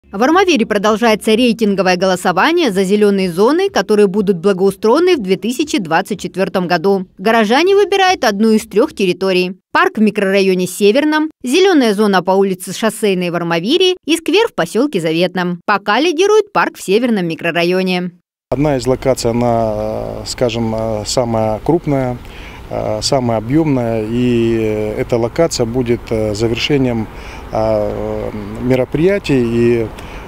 В Армавире продолжается рейтинговое голосование за зеленые зоны, которые будут благоустроены в 2024 году. Горожане выбирают одну из 3 территорий. Парк в микрорайоне Северном, зеленая зона по улице Шоссейной в Армавире и сквер в поселке Заветном. Пока лидирует парк в Северном микрорайоне. Одна из локаций, она, скажем, самая крупная, самая объемная, и эта локация будет завершением мероприятий и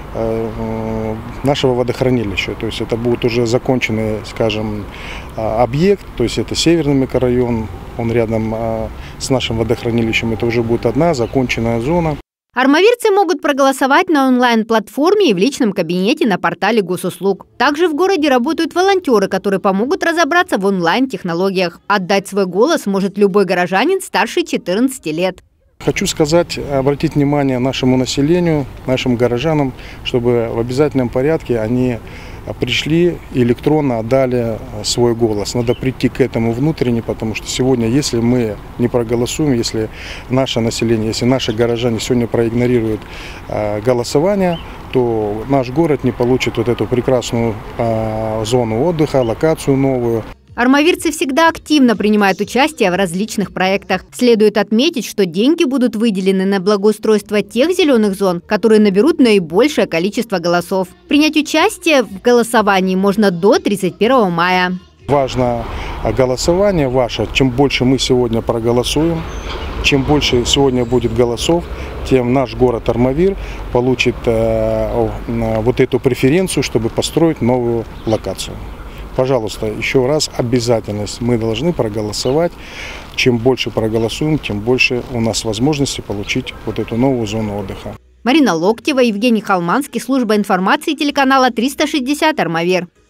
нашего водохранилища. То есть это будет уже законченный, скажем, объект, то есть это Северный микрорайон, он рядом с нашим водохранилищем, это уже будет одна законченная зона. Армавирцы могут проголосовать на онлайн-платформе и в личном кабинете на портале госуслуг. Также в городе работают волонтеры, которые помогут разобраться в онлайн-технологиях. Отдать свой голос может любой горожанин старше 14 лет. Хочу сказать, обратить внимание нашему населению, нашим горожанам, чтобы в обязательном порядке они пришли и электронно отдали свой голос. Надо прийти к этому внутренне, потому что сегодня, если мы не проголосуем, если наше население, если наши горожане сегодня проигнорируют голосование, то наш город не получит вот эту прекрасную зону отдыха, локацию новую. Армавирцы всегда активно принимают участие в различных проектах. Следует отметить, что деньги будут выделены на благоустройство тех зеленых зон, которые наберут наибольшее количество голосов. Принять участие в голосовании можно до 31 мая. Важно голосование ваше. Чем больше мы сегодня проголосуем, чем больше сегодня будет голосов, тем наш город Армавир получит вот эту преференцию, чтобы построить новую локацию. Пожалуйста, еще раз обязательность. Мы должны проголосовать. Чем больше проголосуем, тем больше у нас возможности получить вот эту новую зону отдыха. Марина Локтева, Евгений Холманский, служба информации телеканала 360 Армавир.